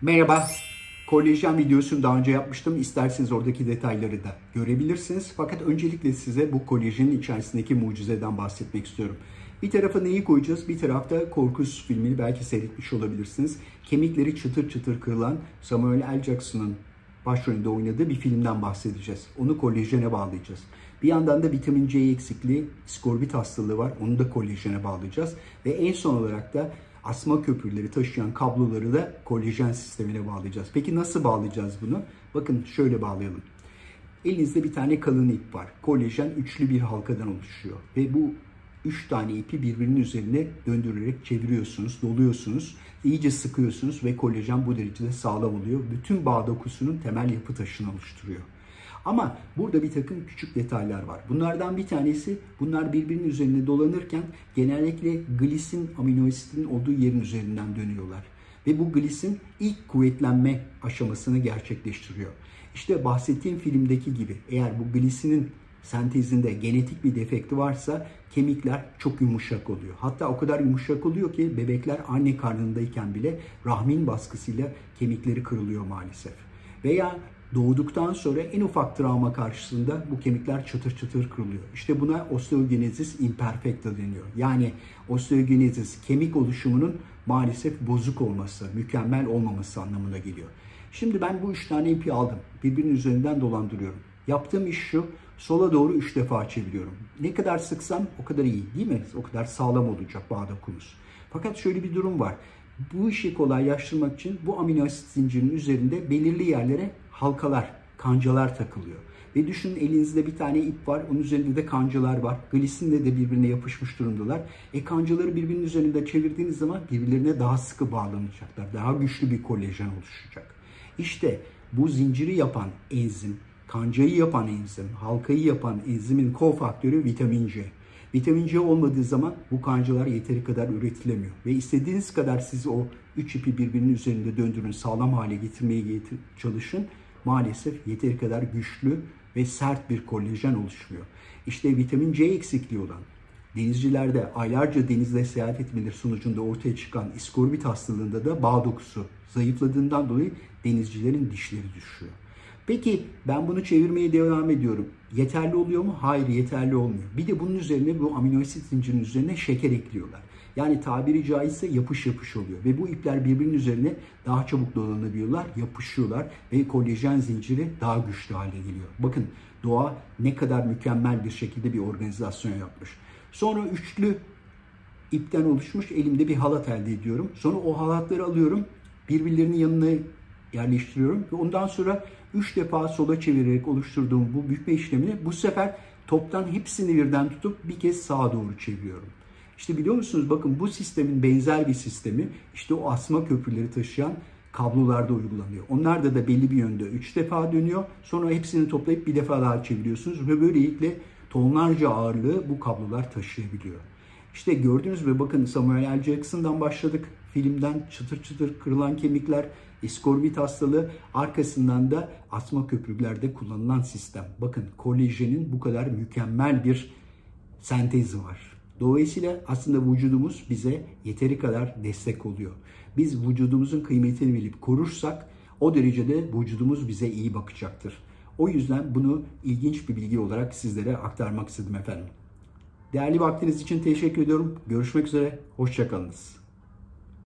Merhaba, kolajen videosunu daha önce yapmıştım. İsterseniz oradaki detayları da görebilirsiniz. Fakat öncelikle size bu kolajenin içerisindeki mucizeden bahsetmek istiyorum. Bir tarafa neyi koyacağız? Bir tarafta Korkus filmini belki seyretmiş olabilirsiniz. Kemikleri çıtır çıtır kırılan Samuel L. Jackson'ın başrolünde oynadığı bir filmden bahsedeceğiz. Onu kolajene bağlayacağız. Bir yandan da vitamin C eksikliği, iskorbit hastalığı var. Onu da kolajene bağlayacağız. Ve en son olarak da asma köprüleri taşıyan kabloları da kolajen sistemine bağlayacağız. Peki nasıl bağlayacağız bunu? Bakın şöyle bağlayalım. Elinizde bir tane kalın ip var. Kolajen üçlü bir halkadan oluşuyor. Ve bu 3 tane ipi birbirinin üzerine döndürerek çeviriyorsunuz, doluyorsunuz. İyice sıkıyorsunuz ve kolajen bu derecede sağlam oluyor. Bütün bağ dokusunun temel yapı taşını oluşturuyor. Ama burada bir takım küçük detaylar var. Bunlardan bir tanesi, bunlar birbirinin üzerine dolanırken genellikle glisin amino asidin olduğu yerin üzerinden dönüyorlar. Ve bu glisin ilk kuvvetlenme aşamasını gerçekleştiriyor. İşte bahsettiğim filmdeki gibi eğer bu glisinin sentezinde genetik bir defekti varsa kemikler çok yumuşak oluyor. Hatta o kadar yumuşak oluyor ki bebekler anne karnındayken bile rahmin baskısıyla kemikleri kırılıyor maalesef. Veya doğduktan sonra en ufak travma karşısında bu kemikler çıtır çıtır kırılıyor. İşte buna osteogenesis imperfecta deniyor. Yani osteogenesis kemik oluşumunun maalesef bozuk olması, mükemmel olmaması anlamına geliyor. Şimdi ben bu 3 tane ipi aldım. Birbirinin üzerinden dolandırıyorum. Yaptığım iş şu, sola doğru 3 defa çeviriyorum. Ne kadar sıksam o kadar iyi değil mi? O kadar sağlam olacak bağ dokumuz. Fakat şöyle bir durum var. Bu işi kolaylaştırmak için bu amino asit zincirinin üzerinde belirli yerlere halkalar, kancalar takılıyor. Ve düşünün elinizde bir tane ip var, onun üzerinde de kancalar var. Glisinle de birbirine yapışmış durumdalar. Kancaları birbirinin üzerinde çevirdiğiniz zaman birbirlerine daha sıkı bağlanacaklar. Daha güçlü bir kolajen oluşacak. İşte bu zinciri yapan enzim, kancayı yapan enzim, halkayı yapan enzimin kofaktörü vitamin C. Vitamin C olmadığı zaman bu kancalar yeteri kadar üretilemiyor. Ve istediğiniz kadar siz o 3 ipi birbirinin üzerinde döndürün, sağlam hale getirmeye çalışın. Maalesef yeteri kadar güçlü ve sert bir kolajen oluşmuyor. İşte vitamin C eksikliği olan, denizcilerde aylarca denizde seyahat etmeleri sonucunda ortaya çıkan iskorbit hastalığında da bağ dokusu zayıfladığından dolayı denizcilerin dişleri düşüyor. Peki ben bunu çevirmeye devam ediyorum. Yeterli oluyor mu? Hayır, yeterli olmuyor. Bir de bunun üzerine bu amino asit zincirinin üzerine şeker ekliyorlar. Yani tabiri caizse yapış yapış oluyor. Ve bu ipler birbirinin üzerine daha çabuk dolanabiliyorlar, yapışıyorlar ve kolajen zinciri daha güçlü hale geliyor. Bakın doğa ne kadar mükemmel bir şekilde bir organizasyon yapmış. Sonra üçlü ipten oluşmuş elimde bir halat elde ediyorum. Sonra o halatları alıyorum, birbirlerinin yanına yerleştiriyorum ve ondan sonra 3 defa sola çevirerek oluşturduğum bu bükme işlemini bu sefer toptan hepsini birden tutup bir kez sağa doğru çeviriyorum. İşte biliyor musunuz bakın bu sistemin benzer bir sistemi işte o asma köprüleri taşıyan kablolarda uygulanıyor. Onlarda da belli bir yönde 3 defa dönüyor. Sonra hepsini toplayıp bir defa daha çeviriyorsunuz ve böylelikle tonlarca ağırlığı bu kablolar taşıyabiliyor. İşte gördünüz mü bakın Samuel L. Jackson'dan başladık. Filmden çıtır çıtır kırılan kemikler, iskorbit hastalığı, arkasından da asma köprülerde kullanılan sistem. Bakın kolajenin bu kadar mükemmel bir sentezi var. Dolayısıyla aslında vücudumuz bize yeteri kadar destek oluyor. Biz vücudumuzun kıymetini bilip korursak o derecede vücudumuz bize iyi bakacaktır. O yüzden bunu ilginç bir bilgi olarak sizlere aktarmak istedim efendim. Değerli vaktiniz için teşekkür ediyorum. Görüşmek üzere. Hoşça kalınız.